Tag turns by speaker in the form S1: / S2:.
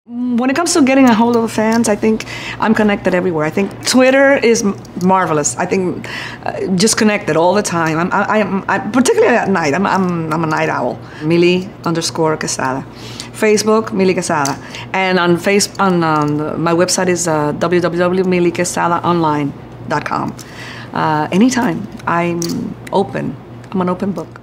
S1: When it comes to getting a hold of fans, I think I'm connected everywhere. I think Twitter is marvelous. I think just connected all the time. I'm particularly at night. I'm a night owl. Mili_Quezada. Facebook, Mili Quezada. And on my website is www.miliquezadaonline.com. Anytime. I'm open. I'm an open book.